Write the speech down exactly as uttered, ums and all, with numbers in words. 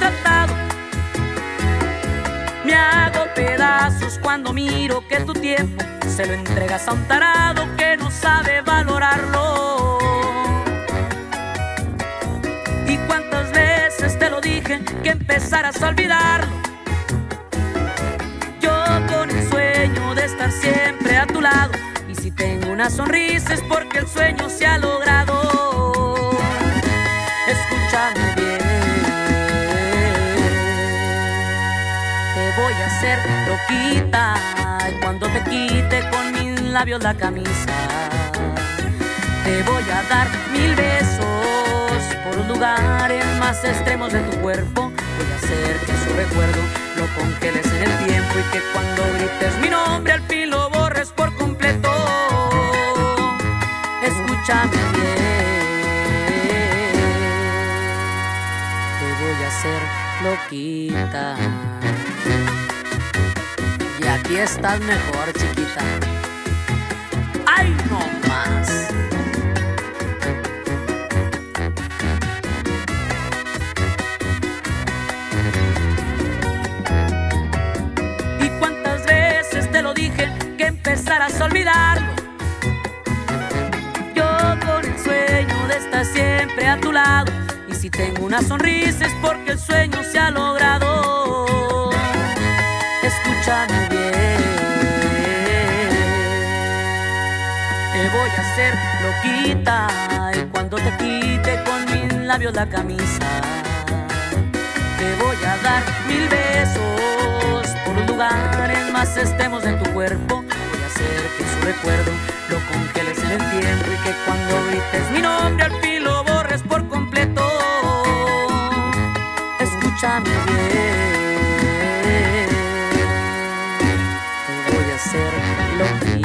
maltratado. Me hago pedazos cuando miro que tu tiempo se lo entregas a un tarado que no sabe valorarlo. Y cuántas veces te lo dije que empezaras a olvidarlo. Yo con el sueño de estar siempre a tu lado, y si tengo una sonrisa es porque el sueño se ha logrado. Escúchame bien, te voy a hacer loquita cuando te quite con mis labios la camisa. Te voy a dar mil besos por los lugares más extremos de tu cuerpo. Voy a hacer que su recuerdo lo congeles en el tiempo y que cuando grites mi nombre al fin lo borres por completo. Escúchame bien, te voy a hacer loquita. Y aquí estás mejor, chiquita. ¡Ay, no más! ¿Y cuántas veces te lo dije que empezaras a olvidarlo? Yo con el sueño de estar siempre a tu lado, y si tengo una sonrisa es porque el sueño se ha logrado. Escúchame bien, te voy a hacer loquita y cuando te quite con mis labios la camisa, te voy a dar mil besos por los lugares más extremos de tu cuerpo. Voy a hacer que su recuerdo lo congeles en el tiempo y que cuando grites mi nombre al fin lo borres por completo. Escúchame bien, te voy a hacer loquita.